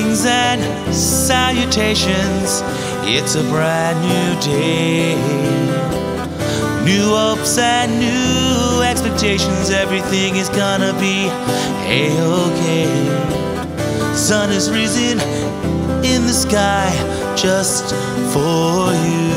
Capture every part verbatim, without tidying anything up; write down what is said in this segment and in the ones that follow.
Greetings and salutations. It's a brand new day. New hopes and new expectations. Everything is gonna be a-okay. Sun is risen in the sky just for you.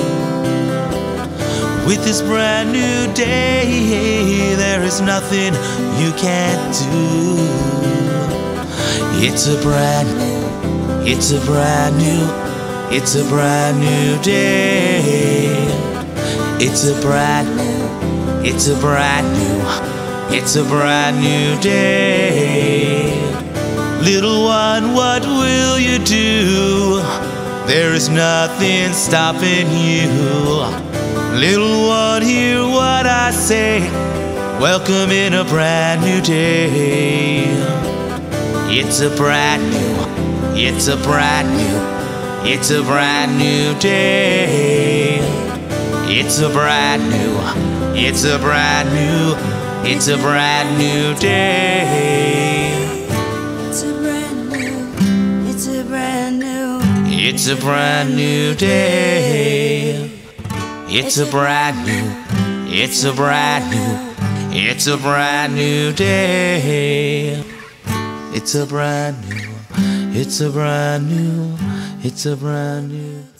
With this brand new day, there is nothing you can't do. It's a brand, it's a brand new, it's a brand new day. It's a brand, it's a brand new, it's a brand new day. Little one, what will you do? There is nothing stopping you. Little one, hear what I say. Welcome in a brand new day. It's a brand new, it's a brand new, it's a brand new day. It's a brand new, it's a brand new, it's a brand new day. It's a brand new, it's a brand new, it's a brand new day. It's a brand new, it's a brand new, it's a brand new day. It's a brand new, it's a brand new, it's a brand new.